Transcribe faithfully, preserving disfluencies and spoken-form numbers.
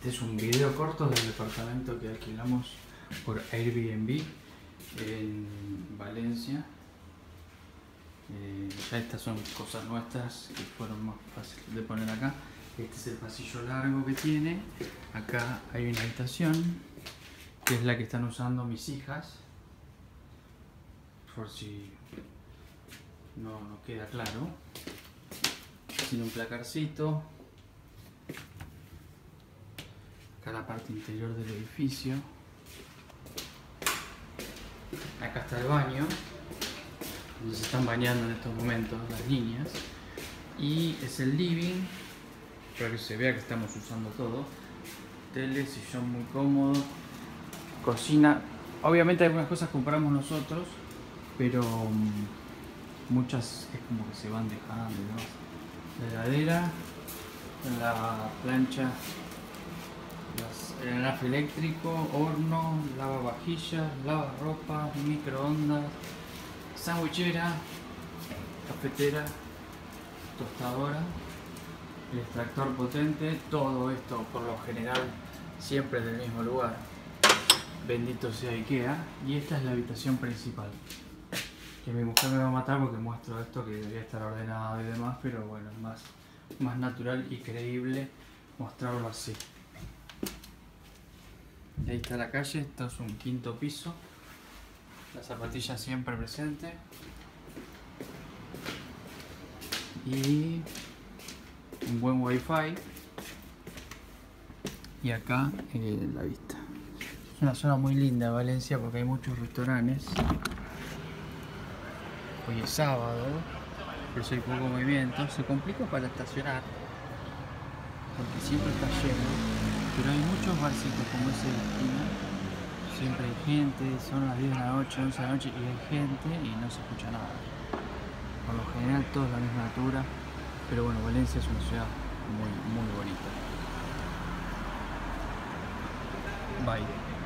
Este es un video corto del departamento que alquilamos por Airbnb en Valencia. Eh, ya estas son cosas nuestras que fueron más fáciles de poner acá. Este es el pasillo largo que tiene. Acá hay una habitación que es la que están usando mis hijas, por si no, no queda claro. Tiene un placarcito. Acá la parte interior del edificio. Acá está el baño, donde se están bañando en estos momentos las niñas. Y es el living, para que se vea que estamos usando todo. Tele, sillón muy cómodo. Cocina. Obviamente algunas cosas compramos nosotros, pero um, muchas es como que se van dejando, ¿no? La heladera, la plancha, las, el engranaje eléctrico, horno, lavavajillas, lavarropa, microondas, sandwichera, cafetera, tostadora, el extractor potente. Todo esto por lo general siempre del mismo lugar. Bendito sea IKEA. Y esta es la habitación principal, que mi mujer me va a matar porque muestro esto que debería estar ordenado y demás, pero bueno, es más, más natural y creíble mostrarlo así. Ahí está la calle, esto es un quinto piso. La zapatilla siempre presente. Y un buen wifi. Y acá eh, la vista. Es una zona muy linda Valencia porque hay muchos restaurantes. Hoy es sábado, por eso hay poco movimiento. Se complica para estacionar porque siempre está lleno. Pero hay muchos barcitos como ese de la esquina. Siempre hay gente, son las diez de la noche, once de la noche y hay gente y no se escucha nada. Por lo general todo es la misma altura, pero bueno, Valencia es una ciudad muy, muy bonita. Bye.